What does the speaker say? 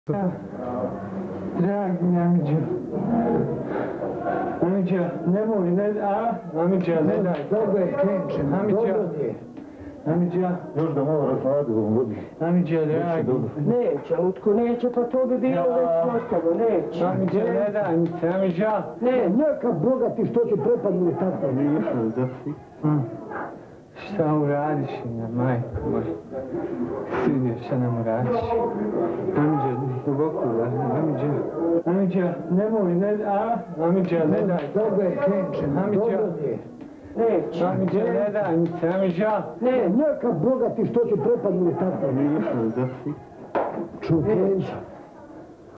Dragi Namiđo, Namiđo, nemoj, Namiđo, ne daj. Dobro je, krenčem, dobro je. Namiđo. Još da malo razvadi ovom vodi. Namiđo, dragi. Neće, Lutko, neće, pa to bi bilo već postalo, neće. Namiđo, ne daj mi se, Namiđo. Ne, neka Boga ti što ti prepadne tako. Nije išao da si. Šta uradiš na majku moj? Svidio šta nam uradiš? Namiđo, duboko uradi, Namiđo, nemoj, Namiđo, ne daj. Dobro je, krenčem, dobro je. Neće. Namiđo, ne daj mi se, Namiđo. Ne, neka Boga ti što ti prepadne tako. Nije išao da si. Čuj, krenčem.